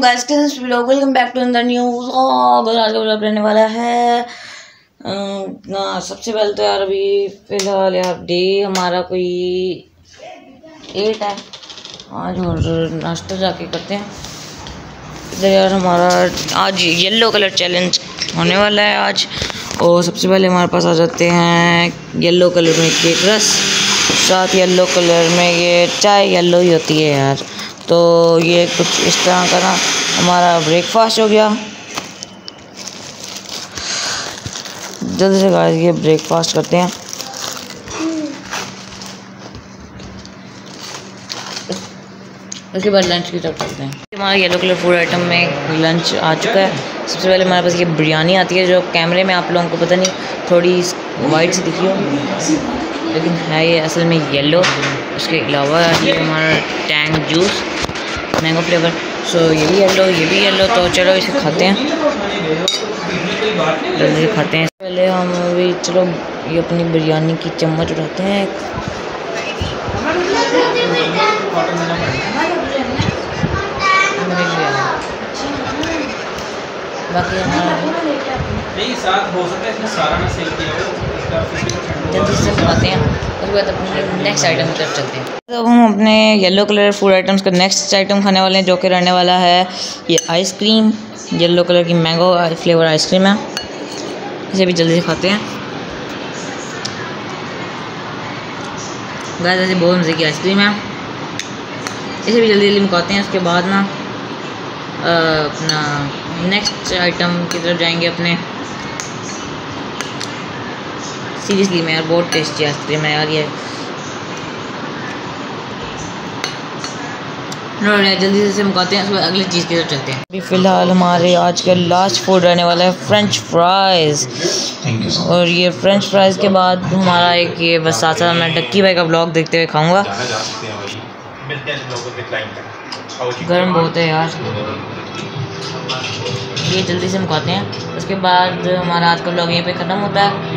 Guys welcome back to the new vlog. और आज का व्लॉग रहने वाला है सबसे पहले तो यार अभी फ़िलहाल यार डे हमारा कोई 8 है आज, और नाश्ता जाके करते हैं इधर यार। हमारा आज येलो कलर चैलेंज होने वाला है आज। और सबसे पहले हमारे पास आ जाते हैं येलो कलर में केक रस, साथ येलो कलर में ये चाय येलो ही होती है यार। तो ये कुछ इस तरह का ना हमारा ब्रेकफास्ट हो गया। जल्दी से गाइस ये ब्रेकफास्ट करते हैं। उसके बाद लंच की तरफ चलते हैं। हमारा येलो कलर फूड आइटम में लंच आ चुका है। सबसे पहले हमारे पास ये बिरयानी आती है, जो कैमरे में आप लोगों को पता नहीं थोड़ी वाइट सी दिखी हो, लेकिन है ये असल में येलो। उसके अलावा ये हमारा Tang juice mango flavour, so ये भी येलो। तो चलो इसे खाते हैं, जल्दी खाते हैं। पहले हम अभी चलो ये अपनी बिरयानी की चम्मच उठाते हैं। बाकी जल्दी से खाते हैं, उसके बाद अपने नेक्स्ट आइटम की तरफ चलते हैं। तो हम अपने येलो कलर फूड आइटम्स का नेक्स्ट आइटम खाने वाले हैं, जो कि रहने वाला है ये आइसक्रीम। येलो कलर की मैंगो फ्लेवर आइसक्रीम है, इसे भी जल्दी से खाते हैं। गाइस ऐसे बहुत मज़े की आइसक्रीम है, इसे भी जल्दी मुकाते हैं। उसके बाद ना अपना नेक्स्ट आइटम की तरफ जाएंगे अपने। सीरियसली मैं यार बहुत टेस्टी आइसक्रीम है यार ये। जल्दी से मुकाते हैं, उसके बाद अगली चीज़ की तरफ चलते हैं। अभी फ़िलहाल हमारे आज का लास्ट फूड रहने वाला है फ्रेंच फ्राइज़। और ये फ्रेंच फ्राइज़ के बाद हमारा एक ये बस साथ साथ मैं डक्की भाई का ब्लॉग देखते हुए खाऊंगा। गर्म बहुत है यार, ये जल्दी से मुकाते हैं। उसके बाद हमारा आज का ब्लॉग यहीं पे ख़त्म होता है।